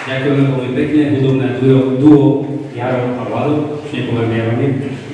Ďakujeme veľmi pekne, hudobné duo Jaro a Vlado, už nepoviem Jarami.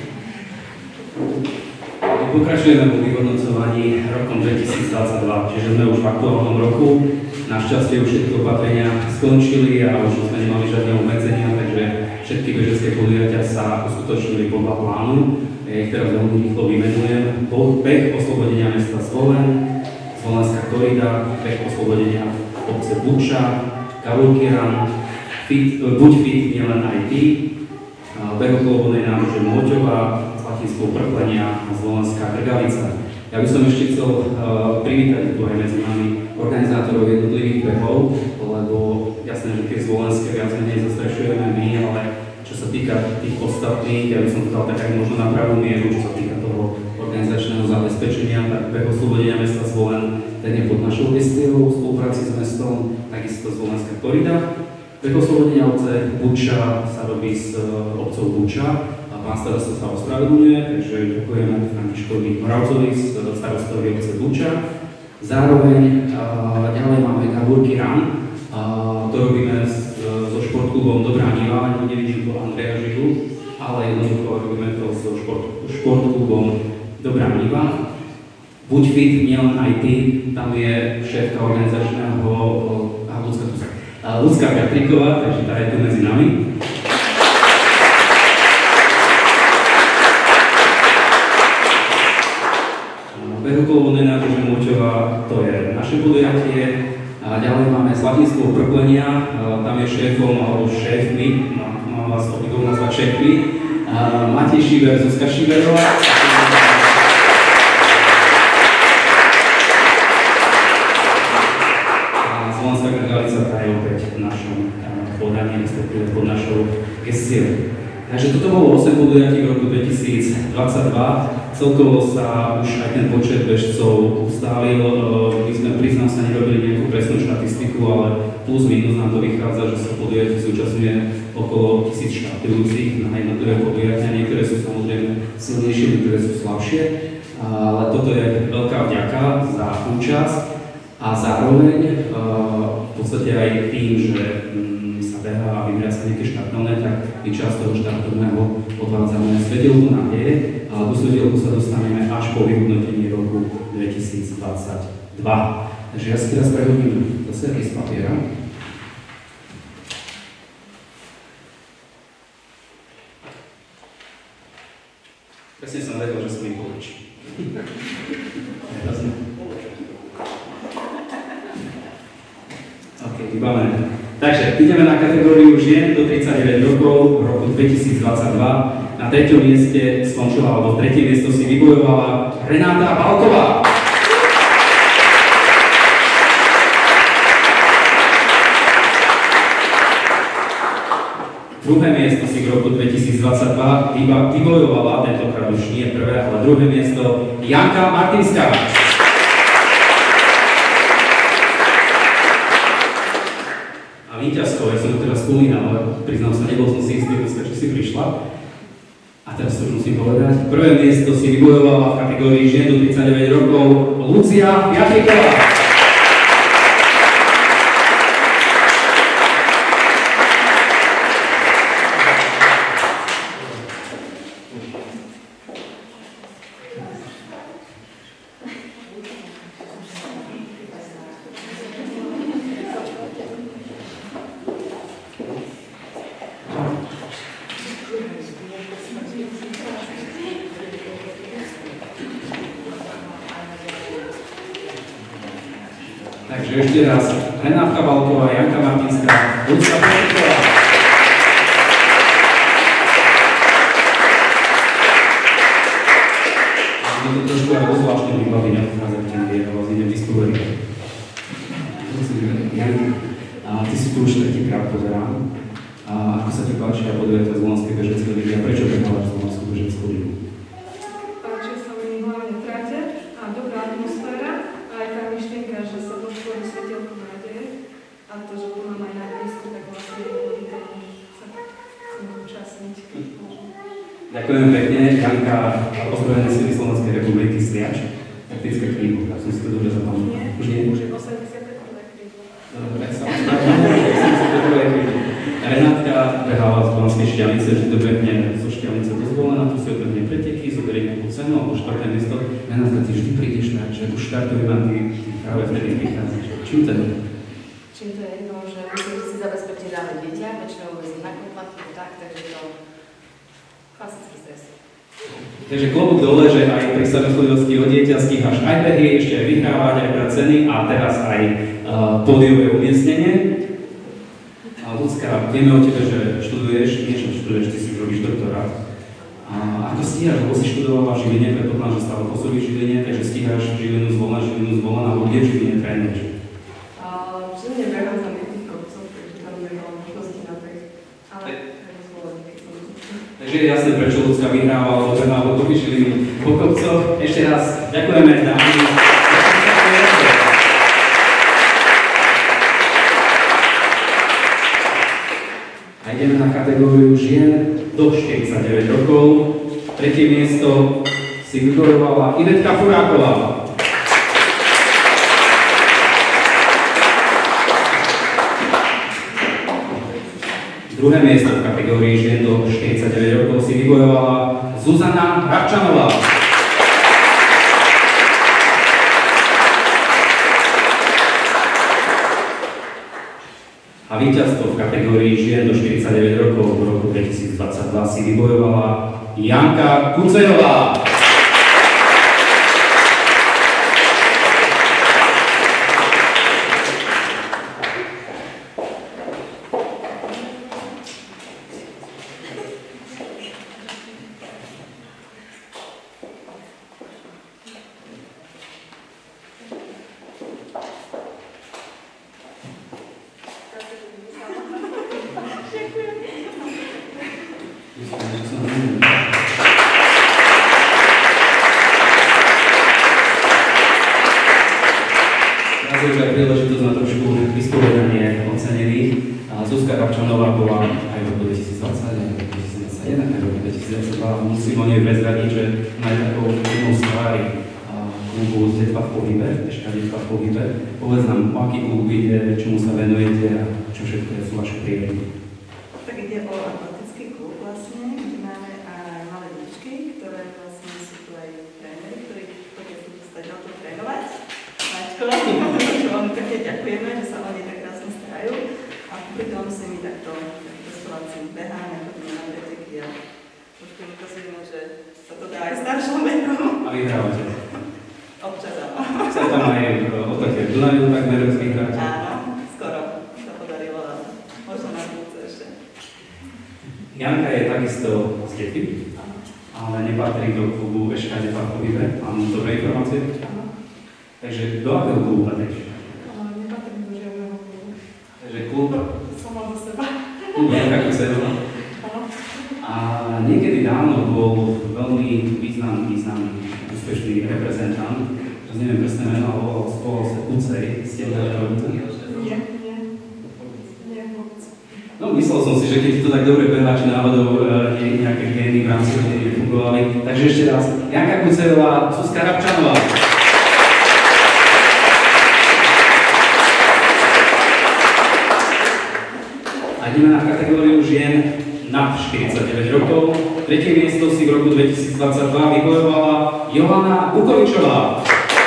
Pokračujeme vo vyhodnocovaní rokom 2022, čiže sme už v aktuálnom roku. Našťastie už všetky opatrenia skončili a už sme nemali žiadne obmedzenia, takže všetky bežecké podujatia sa uskutočnili podľa plánu. Ja ich teraz veľmi rýchlo vymenujem. Beh oslobodenia mesta Zvolen, Zvolenská korida, beh oslobodenia obce Buča, Gavurky Run, Buď fit, nielen aj ty, beh oslobodnej námže Moťova, Slatinského Prklenia a Zvolenská Krgavica. Ja by som ešte chcel privítať tu aj medzi nami organizátorov jednotlivých behov, lebo jasné, že tie zvolenské viac menej zastrešujeme my, ale čo sa týka tých ostatných, ja by som to dal tak aj možno na pravú mieru, čo sa týka toho organizačného zabezpečenia, tak beh oslobodenia mesta Zvolen, ten je pod našou gestiou v spolupráci s mestom, takisto Zvolenská korida. Beh oslobodenia obce Buča sa robí s obcou Buča. Pán starosta sa ospravedlňuje, takže ďakujeme Františkovi Moravcovi z starostovi obce Buča. Zároveň ďalej máme Gavurky Run, to robíme so športklubom Dobrá Niva, nevidím tu Andreja Žilu, ale jednoducho robíme to so športklubom Dobrá Niva. Buď fit, nielen aj ty, tam je šéfka organizačného Ľudská Katriková, takže tá je tu medzi nami. Beh oslobodnej námže Moťova, to je naše podujatie. A ďalej máme Slatinského Prklenia, tam je šéfom alebo šéfmi, mám vás obidvom nazvať šéfmi, Matej Šiver, Zuzka Šiverová. A Zvolenská Krgavica, tá je opäť v našom podaní, respektíve pod našou gestiou. Takže toto bolo 8 podujatí v roku 2022. Celkovo sa už aj ten počet bežcov ustálil. My sme, priznám sa, nerobili nejakú presnú štatistiku, ale plus minus nám to vychádza, že sa podujatí zúčastňuje okolo 1000 štartujúcich na jednotlivé podujatia. Niektoré sú samozrejme silnejšie, niektoré sú slabšie. Ale toto je veľká vďaka za účasť a zároveň v podstate aj tým, že sa beha a vyberia sa nejaké štartovné, tak my časť toho štartovného odvádzame svetielku nádeje, ale do svetielku sa dostaneme až po vyhodnotení roku 2022. Takže ja si teraz prehodím zase z papiera. Presne som vedel, že sa mi poručí. OK, vybavené. Takže ideme na kategóriu žien do 39 rokov v roku 2022. Na 3. mieste skončila, alebo 3. miesto si vybojovala Renáta Balková. Druhé miesto si v roku 2022 vybojovala, tentokrát už nie prvé, ale druhé miesto Janka Martinská. Víťazkou, ja som to teraz spomínal, ale priznám sa, nebol som si istý, či si prišla. A teraz to už musím povedať. Prvé miesto si vybojovala v kategórii žien do 39 rokov Lucia Jatriková. Takže ešte raz, Renátka Balková, Janka Martinská, Ľudská Katriková. Je to trošku aj zvláštne vybaviť, neodchádzať ten vie, ale vás idem distribuovať. Ty si tu už tretíkrát pozerám. Ako sa ti páči aj podujatia Zvolenskej bežeckej ligy a prečo prekávaš Zvolenskú bežeckú ligu? Páči sa mi hlavne trate a dobrá atmosféra a aj tá myšlienka, že sa podporí svetielku nádeje a to, že tu mám aj na blízku, tak vlastne je dôležité sa účastniť. Ďakujem pekne, Janka, ozbrojené sily Slovenskej republiky Sliač. Taktické krídlo, tak som si to dobre zapamätal. Už nie? Už je 81. krídlo. Dobre, tak sa ospravedlňujem, 81. krídlo. zaujíma, ty práve vtedy prichádzaš. Čím to je? Čím to je? No, že musím si zabezpečiť dáme dieťa, väčšinou vezím na kompletku, takže to klasický stres. Takže klobúk dole, že aj pri starostlivosti o dieťa stíhaš aj behy, ešte aj vyhrávať, aj brať ceny a teraz aj pódiové umiestnenie. A Ľudská, vieme o tebe, že študuješ, niečo študuješ, ty si robíš doktorát. A ako stíhaš, lebo si študovala v Žiline, predpokladám, že stále pôsobíš v Žiline, takže stíhaš Žilinu zvolna, alebo kde v Žiline trénuješ? V Žiline behám za nejakých kopcov, takže tam nemám možnosti na beh, ale zvolím, keď som Takže je jasné, prečo Ľudská vyhráva, alebo behá po Žilinu po kopcoch. Ešte raz ďakujeme dámy. A ideme na kategóriu žien do 49 rokov. Tretie miesto si vybojovala Ivetka Furáková. Druhé miesto v kategórii žien do 49 rokov si vybojovala Zuzana Rabčanová. A víťazstvo v kategórii žien do 49 rokov v roku 2022 si vybojovala Janka Kucerová. Už aj príležitosť na trošku vyspovedanie ocenených. Zuzka Rabčanová bola aj v roku 2020, aj v roku 2021, aj v roku 2022. Musím o nej prezradiť, že má aj takou jednou z tvári klubu z Detva v pohybe, Eška Detva v pohybe. Povedz nám, o aký klub ide, čomu sa venujete a čo všetko sú vaše príjemy. Tak ide o atletický klub vlastne, kde máme aj malé detičky, ktoré vlastne sú tu aj tréneri, ktorí chodia tu dostať o to trénovať. Veľmi pekne ďakujeme, že sa oni tak krásne starajú a pri tom si my takto testovací beháme, chodíme na preteky a trošku ukazujeme, že sa to dá aj staršom veku. A vyhrávate? Občas áno. Sa tam aj o také Dunaju takmer vyhráte? Áno, skoro sa podarilo a možno na budúce ešte. Janka je takisto z Detvy, ale nepatrí do klubu Eška Detva v pohybe. Mám dobré informácie? Takže do akého klubu patríš? Nepatrím do žiadneho klubu. Takže klub? Sama za seba. Klub Janka Kucerová. A niekedy dávno bol veľmi významný, úspešný reprezentant, že neviem presné meno, ale volal sa Kucej, ste ho Nie vôbec. No, myslel som si, že keď to tak dobre beháči náhodou nejaké gény v rámci rodiny fungovali. Takže ešte raz, Janka Kucerová, Zuzka Rabčanová. A ideme na kategóriu žien nad 49 rokov. Tretie miesto si v roku 2022 vybojovala Johana Bukovičová.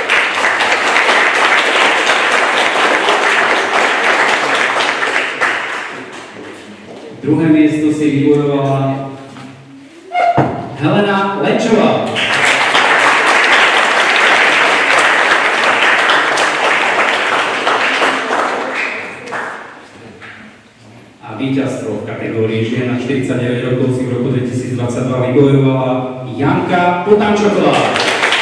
Druhé miesto si vybojovala Helena Lečová. A víťazstvo v kategórii žien na 49 rokov si v roku 2022 vybojovala Janka Potančoková.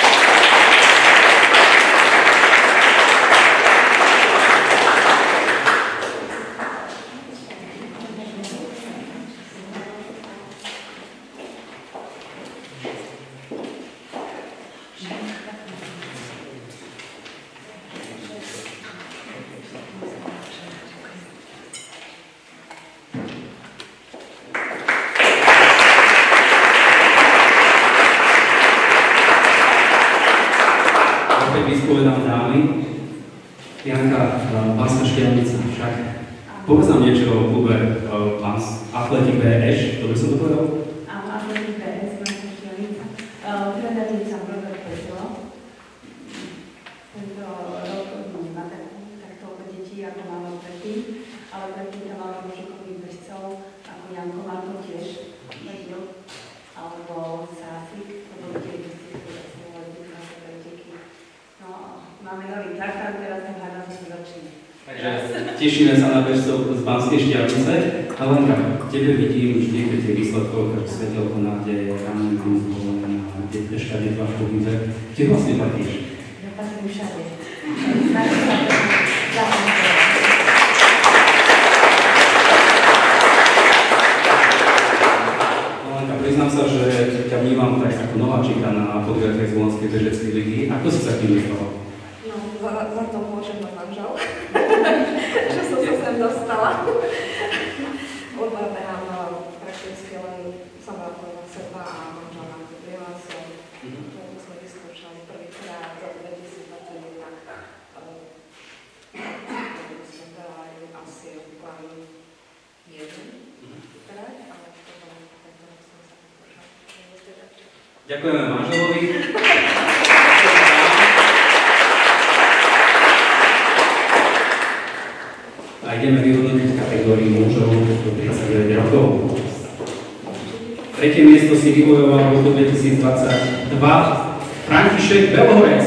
Vyspovedám dámy. Janka, Banská Štiavnica, však povedz nám niečo o klube Athletic BS, dobre som to povedal? Áno, Athletic BS, Banská Štiavnica. Tréner je sám Robert Petro. Tento ale predtým tam máme mužikových bežcov, ako Janko Marko tiež vedel, alebo Sásik, to boli tie bežci, ktoré sa volali vykrásne preteky. No, máme nový traktor, teraz ten hádam, že sa začne. Takže tešíme sa na bežcov z Banskej Štiavnice. Helenka, tebe vidím vždy pri tých výsledkoch, ako Svetelko nádeje, Raminku, Zvolená, všade dva v pohybe. Kde vlastne patíš? Ja patrím všade. Helenka, priznám sa, že ťa vnímam tak ako nováčika na podujatej Zvolenskej bežeckej ligy. Ako si sa k ním dostala? No, za to môžem môj manžel, že som sa sem dostala. Odvar behám prakticky len sama ako seba a manžel nám to prihlásil. To sme vyskúšali prvýkrát za 2021. Sme behali asi plán 1 vykrát, ale potom tento rok som sa vyskúšala. Ďakujeme manželovi. A ideme vyhodnotiť kategóriu mužov do 39 rokov. Tretie miesto si vybojoval v roku 2022 František Belohorec.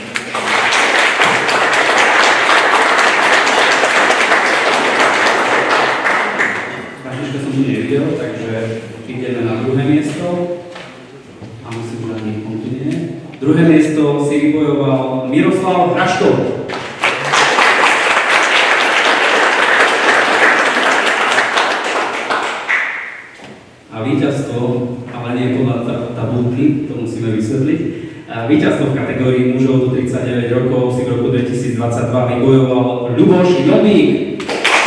Františka som tu nevidel, takže ideme na druhé miesto. A musím dať kontinue. Druhé miesto si vybojoval Miroslav Hraškov. A víťazstvo, ale nie podľa tabulky, to musíme vysvetliť. Víťazstvo v kategórii mužov do 39 rokov si v roku 2022 vybojoval Ľuboš Jobík.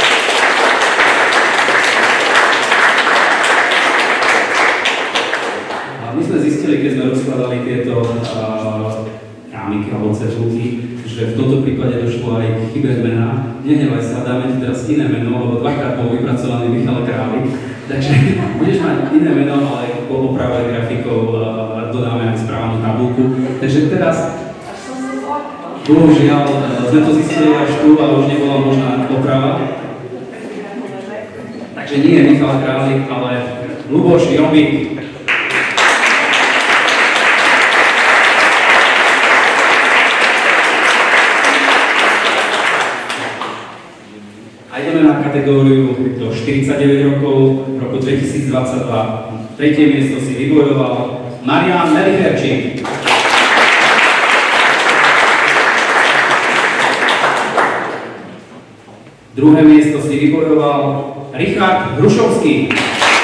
A my sme zistili, keď sme rozkladali tieto rámiky alebo cedulky, že v tomto prípade došlo aj k chybe mena. Nehnevaj sa, dáme ti teraz iné meno, lebo dvakrát bol vypracovaný Michal Králik. Takže budeš mať iné meno, ale po oprave grafikov dodáme aj správnu tabulku. Takže teraz, bohužiaľ, sme to zistili až tu, ale už nebola možná oprava. Takže nie je Michal Králik, ale Ľuboš Jobík. A ideme na kategóriu do 49 rokov v roku 2022. Tretie miesto si vybojoval Marián Melicherčík. Druhé miesto si vybojoval Richard Hrušovský.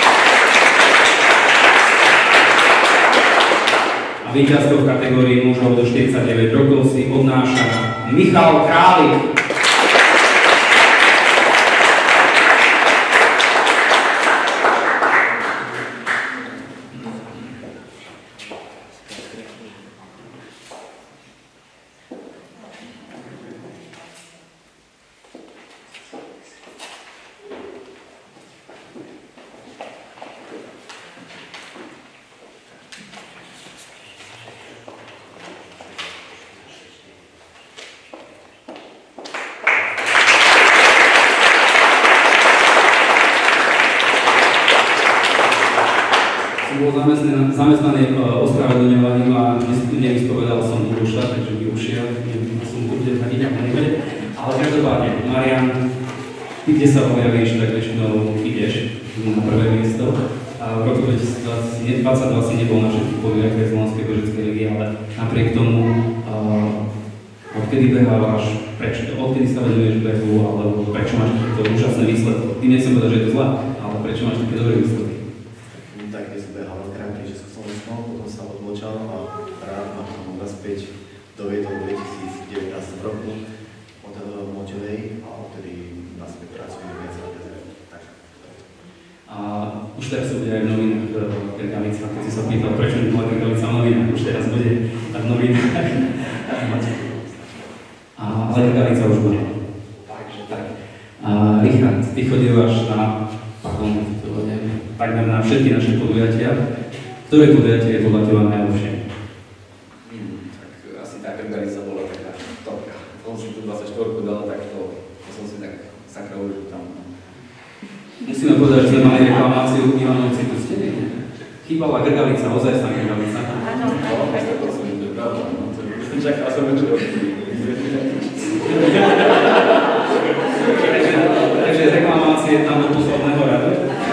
A víťazstvo v kategórii mužov do 49 rokov si odnáša Michal Králik. Bol zamestnaný ospravedlňovaním a nevyspovedal som Luboša, takže by ušiel, som bude hľadiť ako nebude. Ale každopádne, Marián, ty kde sa objavíš, tak väčšinou ideš na prvé miesto. A v roku 2022 si nebol na všetkých podujatiach Zvolenskej bežeckej ligy, ale napriek tomu, odkedy behávaš, odkedy sa venuješ behu, alebo prečo máš takéto úžasné výsledky. Ty nechcem povedať, že je to zlé, ale prečo máš také dobré výsledky? Doviedol v 2019 roku od Močovej a odtedy na sebe pracujeme viac a viac. A už teraz bude aj v novinách Grgavica, keď si sa pýtal, prečo nebola Grgavica v novinách, už teraz bude v novinách. Ale Grgavica už bude. Takže tak. Richard, ty chodívaš na, takmer na všetky naše podujatia. Ktoré podujatie je podľa teba najlepšie? Tá Grgavica bola taká topka. On si tu 24 dal, tak to som si tak sakra už tam. Musíme povedať, že sme mali reklamáciu Milanovci, tu ste nie? Chýbala grgalica, ozaj sa grgalica. Áno, Čakal som, čo Takže reklamácie tam do posledného radu.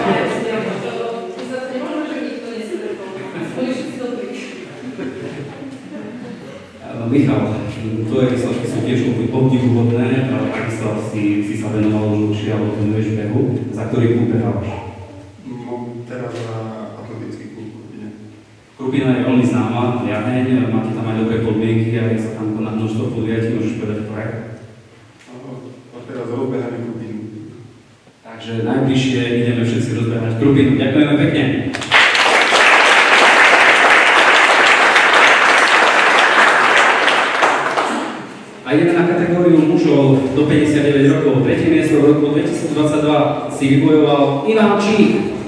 Michal, tvoje výsledky sú tiež obdivuhodné, ale takisto si sa venoval už dlhšie alebo venuješ behu, za ktorý klub behávaš? Teraz na atletický klub Krupine. Krupina je veľmi známa, Jaheň, máte tam aj dobré podmienky a je sa tam koná množstvo podujatí, môžeš povedať projekt? A teraz rozbeháme Krupinu. Takže najbližšie ideme všetci rozbehať Krupinu. Ďakujeme pekne. A ideme na kategóriu mužov do 59 rokov. Tretie miesto v roku 2022 si vybojoval Ivan Čík.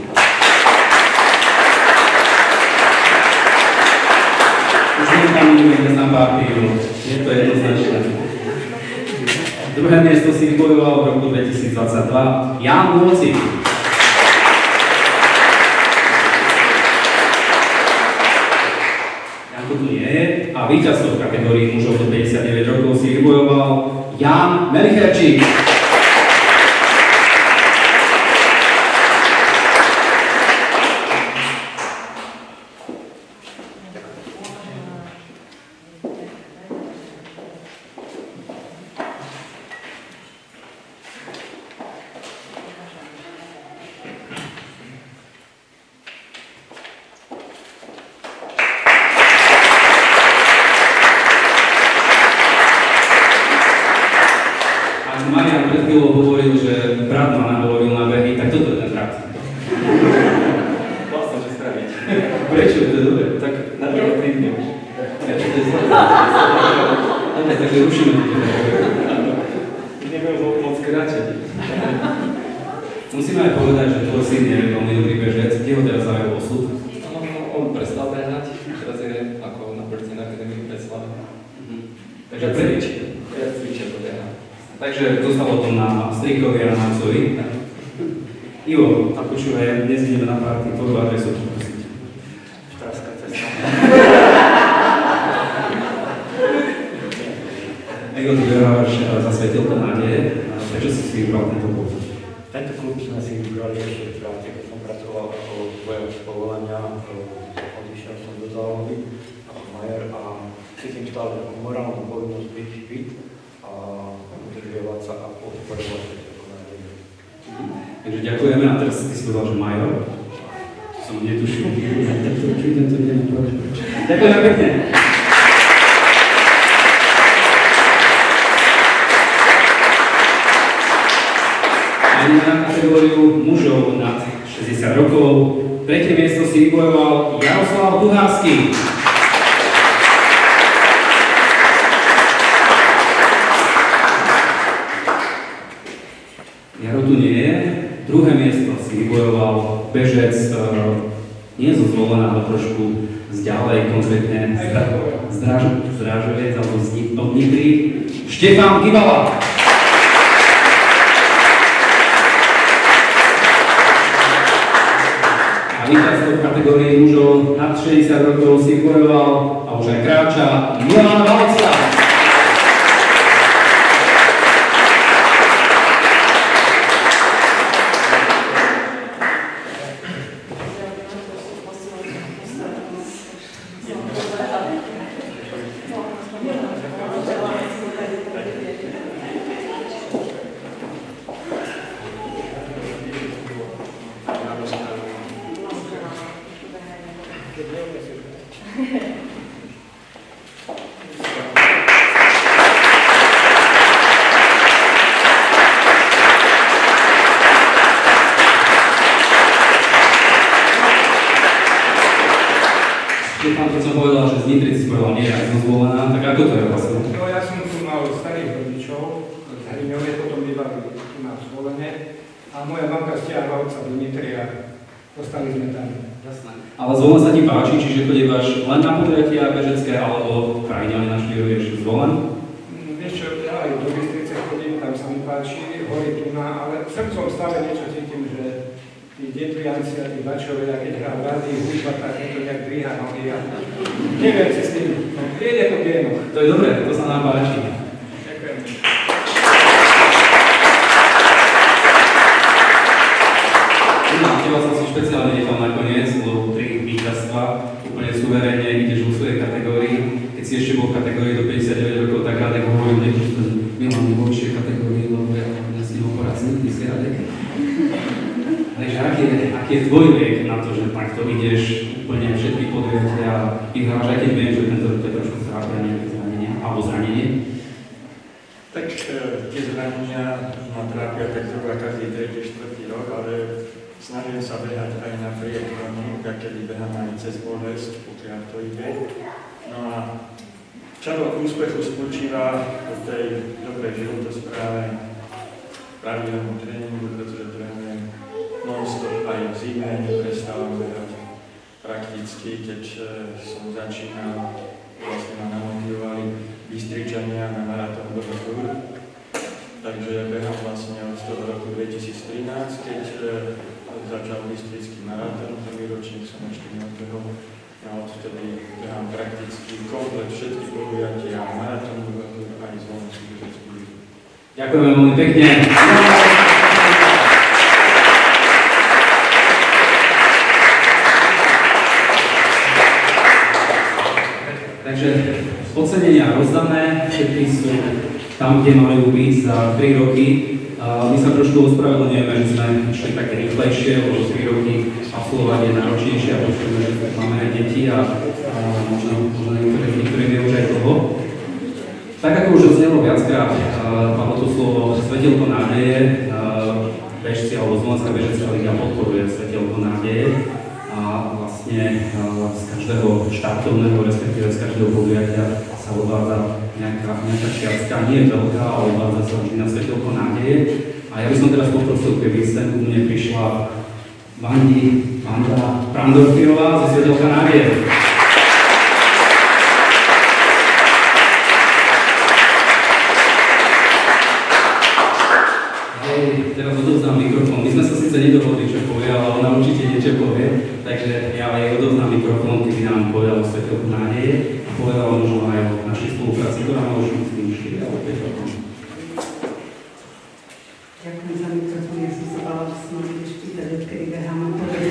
Už nie tam ideme na partiu, je to jednoznačné. Druhé miesto si vybojoval v roku 2022 Jan Môcik. Janko tu nie je. A víťazstvo v kategórii mužov do 59 rokov si vybojoval Jan Melicherčík. Marian pred chvíľou hovoril, že brat ma nahovoril na behy, tak toto je ten brat. Vlastne, že spraviť. Prečo? To je dobre. Tak na to týdne už. Prečo to je zle? Dobre, takže rušíme to. Nebudem moc kráčať. Musíme aj povedať, že tvoj syn je veľmi dobrý bežec. Kde ho teraz zaujal osud? On prestal behať, teraz je ako na Policajnej akadémii v Bratislave. Takže prečo? Ja cvičia to beha. Takže zostalo to na strikovi a na Marcovi. Ivo, a počúvaj, dnes ideme na party, tvoju adresu poprosiť. Štravská cesta. Ivo, ty behávaš za Svetelko nádeje. Prečo si si vybral tento klub? Tento klub sme si vybrali ešte v práci, keď som pracoval ako vojač povolania, odišiel som do zálohy ako majer a cítim stále takú morálnu povinnosť byť fit a udržiavať sa a podporovať ako nádeje. Takže ďakujeme a teraz ty si povedal, že major. To som netušil. Ďakujeme pekne. A ideme na kategóriu mužov nad 60 rokov. Tretie miesto si vybojoval Jaroslav Duhársky. Jaro tu nie je. Druhé miesto si vybojoval bežec nie zo Zvolena, ale trošku zďalej, konkrétne Zdrážovec alebo od Nitry. Štefán Gibala. A víťazstvo v kategórii mužov nad 60 rokov si vybojoval a už aj kráča Milan Valcia. Štefán, keď som povedal, že z Nitry si povedal nie, ak som Zvolená, tak ako to je vlastne? No ja som tu mal starých rodičov, z Hriňovej, potom bývali tu na Zvolene a moja mamka stiahla otca do Nitry a ostali sme tam. Jasné. Ale Zvolen sa ti páči, čiže chodívaš len na podujatia bežecké, alebo krajine navštívuješ Zvolen? Vieš čo, ja aj do Bystrice chodím, tam sa mi páči. páči, hory Tuna, ale srdcom stále niečo cítim, že tí Detlianci a tí Bačovia, keď hrá v rádi hudba, tak je to nejak dvíha nohy a neviem si s tým, no, je to géno. To je dobré, to sa nám páči. Ďakujem. Teba som si špeciálne nechal nakoniec, lebo 3 víťazstva, úplne suverénne, ideš vo svojej kategórii. Keď si ešte bol v kategórii do 59 rokov, tak Radek hovoril, že to Milan v lepšej kategórii, lebo ja s ním poradím, ty si Radek. Takže aký je tvoj vek na to, že takto ideš úplne všetky podujatia a vyhráš, aj keď viem, že tento rok je trošku trápia nejaké zranenia, alebo zranenie? Tak tie zranenia ma trápia tak zhruba každý 3. 4. rok, ale snažím sa behať aj napriek tomu, kedy behám aj cez bolesť, pokiaľ to ide. No a čaro úspechu spočíva v tej dobrej životospráve, pravidelnom tréningu, pretože trénujem non-stop aj v zime, neprestávam behať. Prakticky, keď som začínal, vlastne ma namotivovali Bystričania na maratón do Tour. Takže ja behám vlastne od toho roku 2013, keď začal Bystrický maratón, prvý ročník som ešte neodbehol. A odtedy behám prakticky komplet všetky podujatia, maratón do Tour aj Slovenský bežecký výbor. Ďakujeme veľmi pekne. Takže ocenenia rozdané, všetky sú tam, kde majú byť za 3 roky. My sa trošku ospravedlňujeme, že sme išli také rýchlejšie, lebo 3 roky absolvovať je náročnejšie a počujeme, že máme aj deti a možno niektoré vie už aj toho. Tak ako už odznelo viackrát, padlo to slovo Svetielko nádeje, bežci alebo Slovenská bežecká liga podporuje Svetielko nádeje a vlastne z každého štartovného, respektíve z každého podujatia sa odvádza nejaká čiastka, nie je veľká, ale odvádza sa vždy na Svetielko nádeje. A ja by som teraz poprosil, keby sem ku mne prišla Vanda Prandorfiová zo Svetielka nádeje. Teraz odovzdám mikrofón. My sme sa síce nedohodli, čo povie, ale ona určite niečo povie. Takže ja jej odovzdám mikrofón, keby nám povedal o Svetielku nádeje a povedal možno aj o našej spolupráci, ktorá má už myslím 4 alebo 5 rokov. Ďakujem za mikrofón, ja som sa bála, že som mám tiež pýtať, odkedy behám a povedať.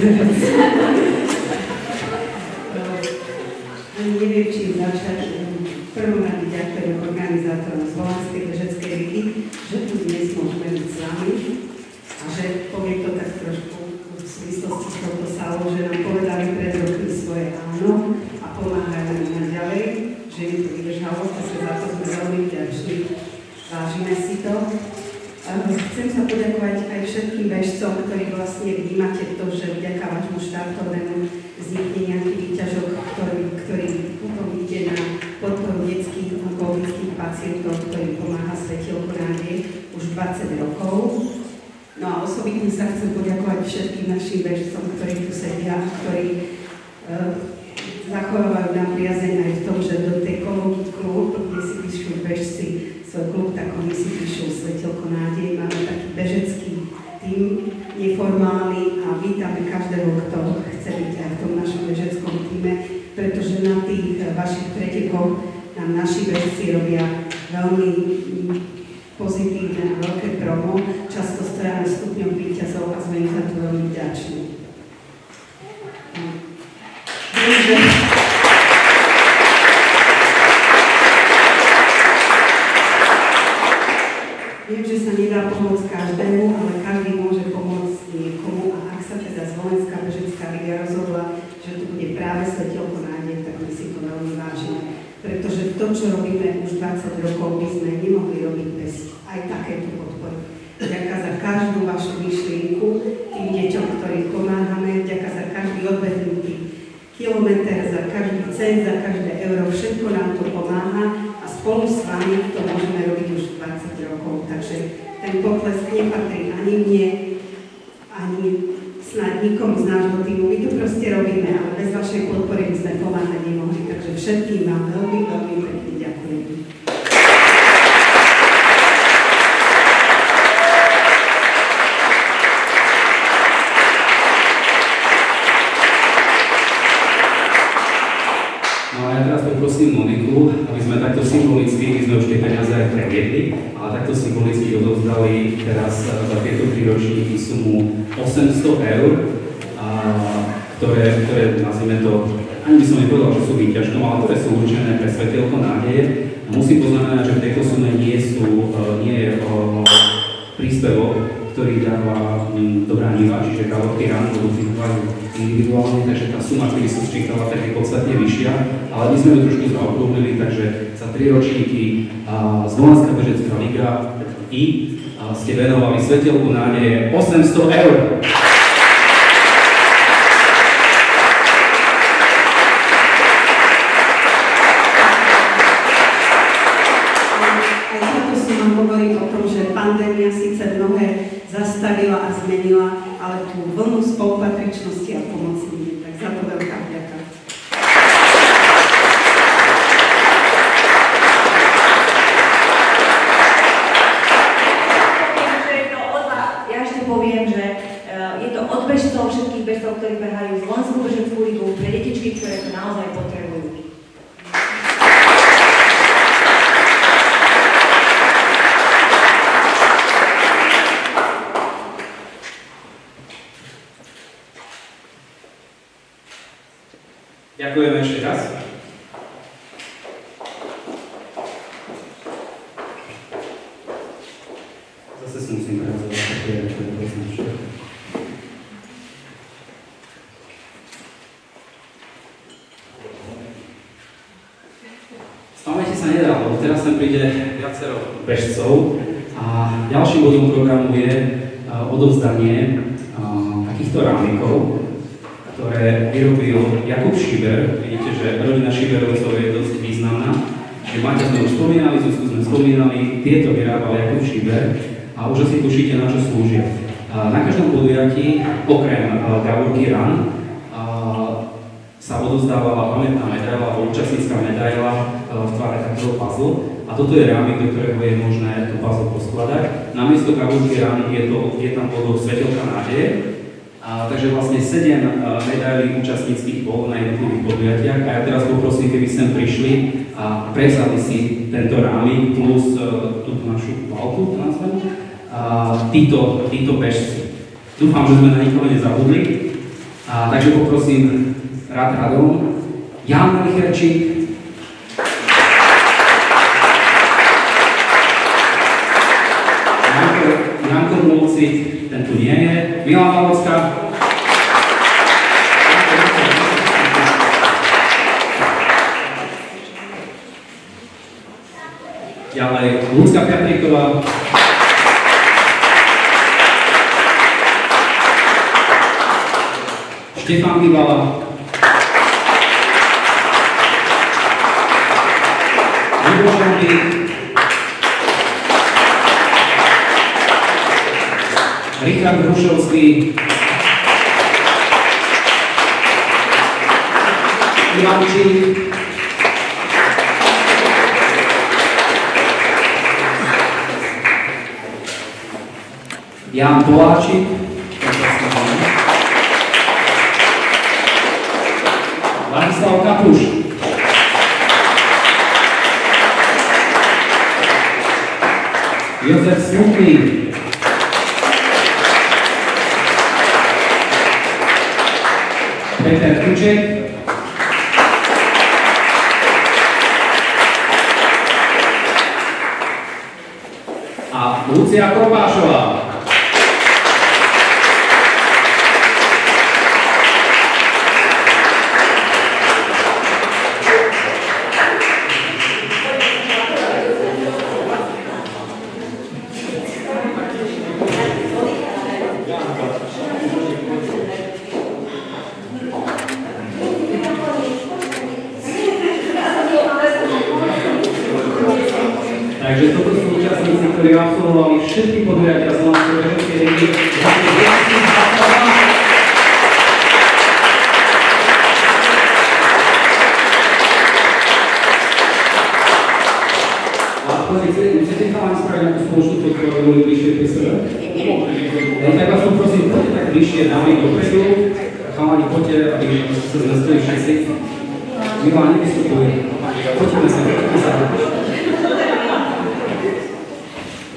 Neviem, čím začať. V prvom rade ďakujem organizátorom Slovenskej bežeckej ligy, že tu dnes môžeme byť s vami a že poviem to tak trošku v súvislosti s touto sálou, že nám povedali pred rokmi svoje áno a pomáhajú nám naďalej, že im to vydržalo, takže za to sme veľmi vďační. Vážime si to. Chcem sa poďakovať aj všetkým bežcom, ktorí vlastne vnímate to, že vďaka vášmu štartovnému vznikne nejaký výťažok, ktorý potom ide na podporu detských onkologických pacientov, ktorým pomáha Svetielko nádeje už 20 rokov. No a osobitne sa chcem poďakovať všetkým našim bežcom, ktorí tu sedia, ktorí zachovávajú nám priazeň aj v tom, že do tej kolónky klub, kde si píšu bežci svoj klub, tak oni si píšu Svetielko nádeje. Máme taký bežecký tím, neformálny a vítame každého, kto chce byť aj v tom našom bežeckom tíme, pretože na tých vašich pretekoch nám naši bežci robia veľmi pozitívne a veľké promo. Často stojíme stupňom víťazov a sme im za to veľmi vďační. Viem, že sa nedá pomôcť každému, ale každý môže pomôcť niekomu a ak sa teda Slovenská bežecká liga rozhodla, že to bude práve Svetielko nádeje, tak my si to veľmi vážime. Pretože to, čo robíme už 20 rokov, by sme nemohli robiť bez aj takéto podpory. Ďaká za každú vašu myšlienku tým deťom, ktorým pomáhame, ďaká za každý odbehnutý kilometr, za každý cent, za každé euro, všetko nám to pomáha a spolu s vami to môžeme robiť už 20 rokov. Takže ten potlesk nepatrí ani mne, ani snáď nikomu z nášho týmu. My to proste robíme, ale bez vašej podpory by sme pomáhať nemohli. Takže všetkým vám veľmi, veľmi pekne ďakujem. takto symbolicky odovzdali teraz za tieto 3 ročníky sumu 800 eur, ktoré nazvime to, ani by som nepovedal, že sú výťažkom, ale ktoré sú určené pre Svetielko nádeje. A musím poznamenať, že v tejto sume nie je príspevok, ktorý dáva Dobrá Niva, čiže Kalotky ráno budú vychovať individuálne, takže tá suma, ktorý sa sčítala, tak je podstatne vyššia, ale my sme ju trošku zaokrúhlili, takže za 3 ročníky Zvolenské bežecká liga ste venovali Svetielku nádeje 800 eur. Hovorí o tom, že pandémia síce mnohé zastavila a zmenila, ale tú vlnu spolupatričnosti a pomoci, tak za to veľká vďaka. Ja ešte poviem, že je to od bežcov, všetkých bežcov, ktorí behajú Zvolenskú bežeckú ligu, pre detičky, ktoré to naozaj potrebujú. Ďakujeme ešte raz. Zase si musím prehazovať také značky. Spamäti sa nedá, lebo teraz sem príde viacero bežcov a ďalším bodom programu je odovzdanie takýchto rámikov, ktoré vyrobil Jakub Šiber. Vidíte, že rodina Šiberovcov je dosť významná. Čiže Maťa sme už spomínali, Zuzku sme spomínali, tieto vyrábal Jakub Šiber a už asi tušíte, na čo slúžia. Na každom podujatí, okrem Gavorky Run, sa odovzdávala pamätná medaila alebo účastnícka medaila v tvare takého puzzle. A toto je rámik, do ktorého je možné tú puzzle poskladať. Namiesto Gavorky Run je tam podľa Svetielka nádeje. Takže vlastne 7 medailí účastníckých bol na jednotlivých podujatiach a ja teraz poprosím, keby sem prišli a prevzali si tento rámik plus túto našu válku, títo bežci. Dúfam, že sme na nikoho nezabudli, takže poprosím radom Jan Licherčík, Janko Mulcik, ten tu nie je, Milan Valocka, ďalej Ľudská Piatríková, Štefán Gibala, Ľubo Žombík, Richard Hrušovský, Ivan Čík, Jan Poláčik, Ladislav Kapuš, Jozef Smutný, Peter Kuček, a Lucia Kopášová. Takže toto sú účastníci, ktorí absolvovali všetky podujatia Slovenskej bežeckej ligy. A chcete chalám spraviť nejakú spoločnú fotku, aby boli bližšie pri sebe? Tak vás poprosím, poďte tak bližšie dámy dopredu. Chalani, poďte, aby sa zmestili všetci. Milan, nevystupuj. Poďme sa.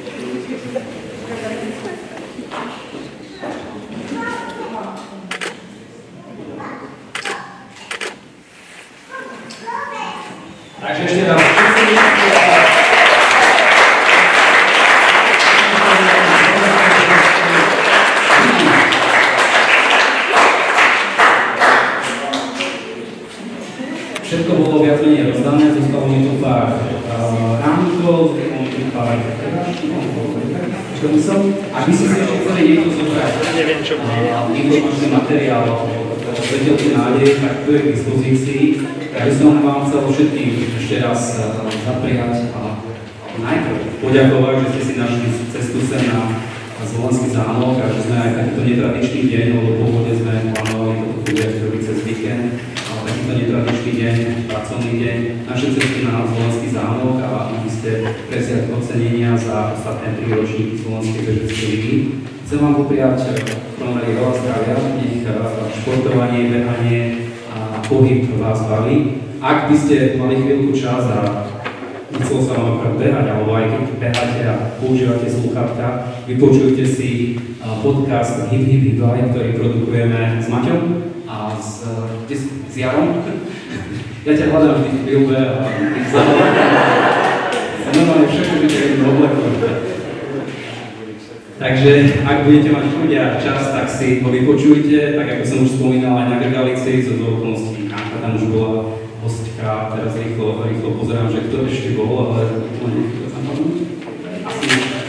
bolo viac menej rozdané, zostalo mi tu pár rámkov, zostalo mi tu pár ak by ste si ešte chceli niekto zobrať informačný materiál Svetelky nádeje, tak to je k dispozícii. Ja by som vám chcel všetkým ešte raz zapriať a najprv poďakovať, že ste si našli cestu sem na Zvolenský zámok a že sme aj takýto netradičný deň, lebo pôvodne sme plánovali toto budete robiť cez víkend, ale takýto netradičný deň, pracovný deň, naše cesty na Zvolenský zámok a aby ste presiať ocenenia za ostatné 3 ročníky Slovenskej bežeckej ligy. Chcem vám popriať v prvom rade veľa zdravia, nech športovanie, behanie a pohyb vás baví. Ak by ste mali chvíľku čas a chcel sa vám akorát behať, alebo aj keď beháte a používate slúchadka, vypočujte si podcast Hip Hip Hip Live, ktorý produkujeme s Maťom a s Jarom. Ja ťa hľadám vždy v bilbe a tých zároveň. Normálne všetko, že ťa jedno oblekujem. Takže ak budete mať chuť a čas, tak si ho vypočujte, tak ako som už spomínal aj na Grgalici, zo okolností Káka tam už bola hostka, teraz rýchlo pozerám, že kto ešte bol, ale to nechto zapadnúť. Asi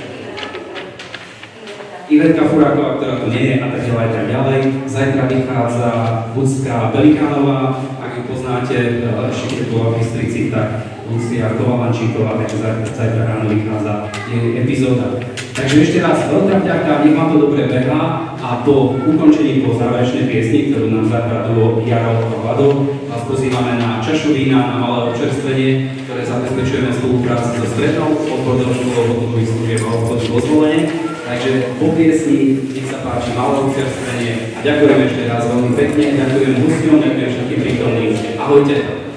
Ivetka Furáková, ktorá tu nie je a tak ďalej. Zajtra vychádza Ľudská Belikánová, ak ju poznáte, ešte keď bola v Bystrici, tak Lucia Kovalančíková, takže zajtra ráno vychádza jej epizóda. Takže ešte raz veľká vďaka, nech vám to dobre behá a po ukončení, po záverečnej piesni, ktorú nám zahrá duo Jaro a Vlado, vás pozývame na čašu vína, na malé občerstvenie, ktoré zabezpečujeme v spolupráci so Strednou obchodnou školou hotelových služieb a obchodu vo Zvolene. Takže po piesni, nech sa páči, malé občerstvenie a ďakujem ešte raz veľmi pekne, ďakujem hosťom, ďakujem všetkým prítomným. Ahojte.